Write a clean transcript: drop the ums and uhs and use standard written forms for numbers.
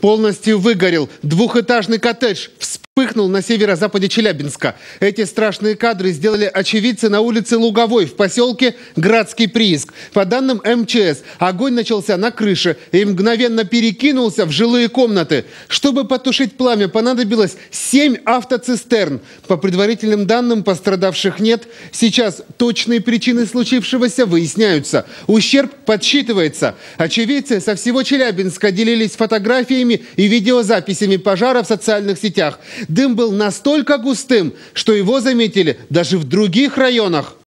полностью выгорел. Двухэтажный коттедж вспыхнул на северо-западе Челябинска. Эти страшные кадры сделали очевидцы на улице Луговой в поселке Градский прииск. По данным МЧС, огонь начался на крыше и мгновенно перекинулся в жилые комнаты. Чтобы потушить пламя, понадобилось 7 автоцистерн. По предварительным данным, пострадавших нет. Сейчас точные причины случившегося выясняются. Ущерб подсчитывается. Очевидцы со всего Челябинска делились фотографиями и видеозаписями пожара в социальных сетях. Дым был настолько густым, что его заметили даже в других районах.